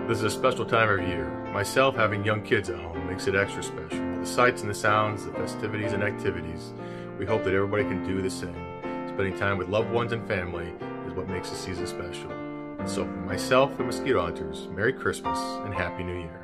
This is a special time of year. Myself, having young kids at home makes it extra special. The sights and the sounds, the festivities and activities, we hope that everybody can do the same. Spending time with loved ones and family is what makes the season special. And so for myself and mosquito hunters, Merry Christmas and Happy New Year.